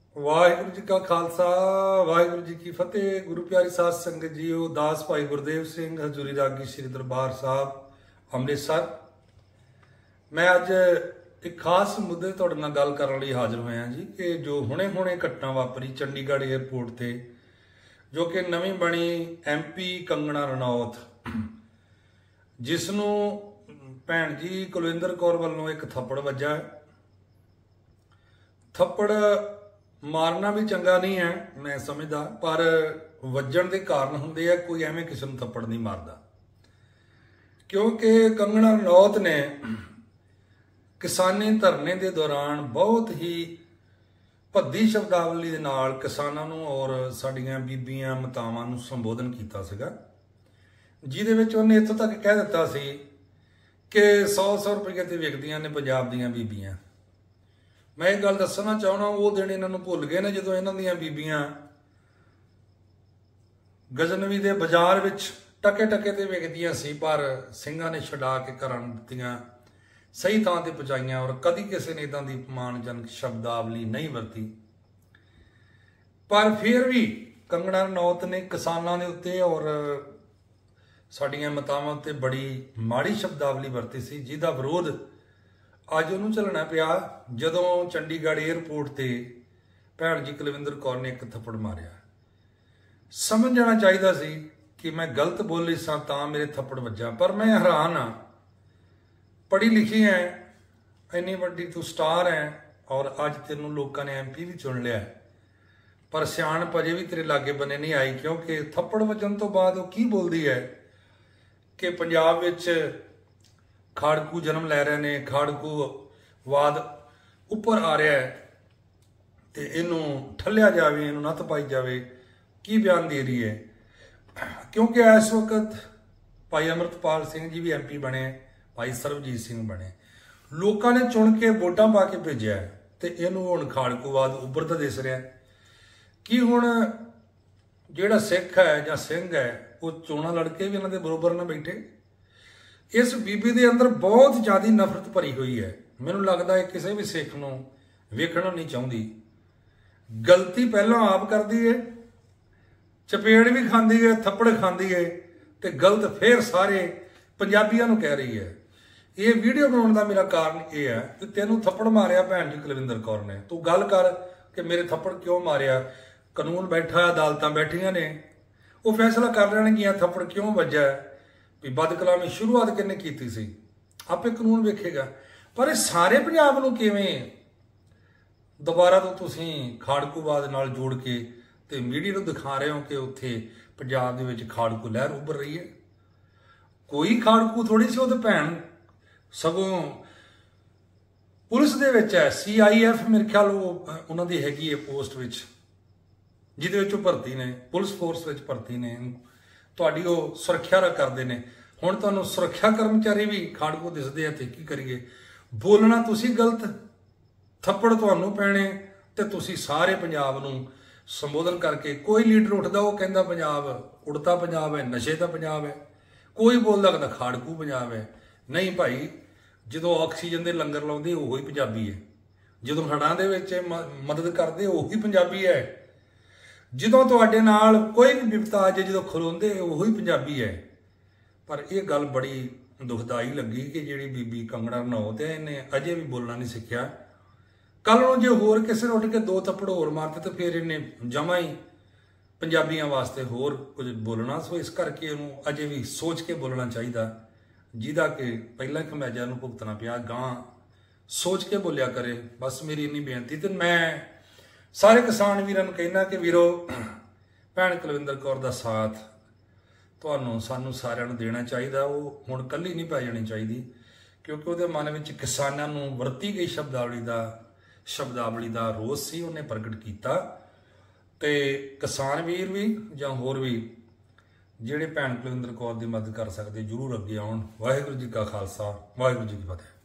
वाहिगुरु जी का खालसा वाहिगुरु जी की फतेह। गुरु प्यारी साध संगत जीओ, दास भाई गुरदेव सिंह हजूरी रागी श्री दरबार साहब अमृतसर। मैं अज एक खास मुद्दे तुहाडे नाल गल करन लई हाजिर होया जी कि जो हुणे हुणे घटना वापरी चंडीगढ़ एयरपोर्ट ते, जो कि नवीं बनी MP कंगना रनौत, जिसनों भैन जी कुलविंदर कौर वालों एक थप्पड़ वजा है। थप्पड़ मारना भी चंगा नहीं है मैं समझदा, पर वजन के कारण होंदे है, कोई एवें किसी नूं थप्पड़ नहीं मारदा। क्योंकि कंगना रनौत ने किसानी धरने के दौरान बहुत ही भद्दी शब्दावली दे नाल किसानां नूं और साडीआं बीबीआं मातावां नूं संबोधन कीता सीगा, जिहदे विच उहने इत्थों तक कह दित्ता सी कि 100-100 रुपये ते विकदियां ने पंजाब दीआं बीबीआं। मैं एक गल दसना चाहना, वो दिन इन्हां नूं भुल गए ने जदों इन्हां दीआं बीबीआं गजनवी दे बाजार विच टके टके ते विकदियां सी, पर ਸਿੰਘਾਂ ने छड़ा के घरां दित्तियां, सही थां ते पहुंचाइयां और कदी किसी ने इदां दी अपमानजनक शब्दावली नहीं वरती। पर फिर भी कंगना रनौत ने किसानां दे उत्ते और साडीआं मातावां उत्ते बड़ी माड़ी शब्दावली वरती सी, जिहदा विरोध अज उन्होंने झलना पिया जदों चंडीगढ़ एयरपोर्ट ते भैन जी कुलविंदर कौर ने एक थप्पड़ मारिया। समझ जाना चाहिए सी कि मैं गलत बोली सा तां मेरे थप्पड़ वजा, पर मैं हैरान हाँ। पढ़ी लिखी है, इन्नी वड्डी तू स्टार है और अज तेनों लोगों ने MP भी चुन लिया, पर सियाणप अजे भी तेरे लागे बने नहीं आई। क्योंकि थप्पड़ वजन तो बाद वो की बोलती है कि पंजाब विच खाड़कू जन्म लै रहे ने, खाड़कूवाद उपर आ रहा है तो इनू ठलिया जाए, इनू नत्थ पाई जाए, की बयान दे रही है। क्योंकि इस वक्त भाई अमृतपाल सिंह जी भी MP बने, भाई सरबजीत सिंह बने, लोगों ने चुन के वोटां पा के भेजा है, तो इनू हुण खाड़कूवाद उभरदा दिस रहा है कि हुण जिहड़ा सिख है जां सिंह है वो चोणां लड़के भी इन्हां दे बरोबर ना बैठे। इस बीबी दे अंदर बहुत ज़्यादा नफरत भरी हुई है। मैनूं लगदा है किसी भी सिख नूं वेखना नहीं चाहुंदी। गलती पहलों आप करदी है, चपेड़ भी खांदी है, थप्पड़ खांदी है, तो गलत फिर सारे पंजाबियों नूं कह रही है। ये वीडियो बनाने का मेरा कारण यह है कि तेनों थप्पड़ मारिया भैन जी कुलविंदर कौर ने, तू गल कर कि मेरे थप्पड़ क्यों मारिया। कानून बैठा, अदालतां बैठियां ने, वो फैसला कर लैणगियां थप्पड़ क्यों वज्जा है, भी बदकलामी शुरुआत किन्ने कीती सी, आपे कानून वेखेगा। पर सारे पंजाब नूं किवें दोबारा तो तुसीं खाड़कूवाद नाल जोड़ के ते मीडिया नूं दिखा रहे हो कि उत्थे पंजाब दे विच खाड़कू लहर उभर रही है। कोई खाड़कू थोड़ी सी, वो तो भैन सगों पुलिस दे विच है, CIF मेरे ख्याल उन्हां दी हैगी है पोस्ट विच, जिहदे विच भर्ती ने, पुलिस फोर्स विच भर्ती ने, तुहाडी वो सुरक्षा करते हैं। हुण तुहानूं सुरक्षा कर्मचारी भी खाड़कू दिसदे आ, ते की करिए। बोलना तुसीं गलत, थप्पड़ तुहानूं पैणे, ते तुसीं सारे पंजाब नूं संबोधन करके कोई लीडर उठदा वो कहंदा पंजाब उड़ता पंजाब है, नशे का पंजाब है, कोई बोलदा कहंदा खाड़कू पंजाब है। नहीं भाई, जदों ऑक्सीजन के लंगर लाउंदे उही पंजाबी है, जदों हड़ां दे विच मदद करदे उही पंजाबी है, जदों तुहाडे नाल कोई भी विपता आ जाए जदों खलोंदे उही पंजाबी है। पर यह गल बड़ी दुखदाई लगी कि जिहड़ी बीबी कंगना रनौत है, इन्हें अजे भी बोलना नहीं सीखिया। कल नूं जे होर किसी ने उठ के 2 थप्पड़ होर मारते तो फिर इन्हें जमा ही पंजाबियों वास्ते होर कुछ बोलना। सो इस करके इहनूं अजे भी सोच के बोलना चाहिए, जिहदा कि पहला खमियाजा नूं भुगतना पिया, गां सोच के बोलिया करे। बस मेरी इन्नी बेनती। तो मैं सारे किसान वीरां नूं कहना कि वीरो, भैन कुलविंदर कौर दा साथ तुहानूं सानूं सारिआं नूं देना चाहिए। वो हुण कल्ली नहीं पै जानी चाहिए, क्योंकि उहदे मन विच किसानां नूं वरती गई शब्दावली दा रोस सी, उहने प्रगट कीता। ते किसान वीर भी जां होर भी जिहड़े भैन कुलविंदर कौर दी मदद कर सकदे, जरूर अगे आउण। वाहिगुरू जी का खालसा वाहिगुरू जी की फतेह।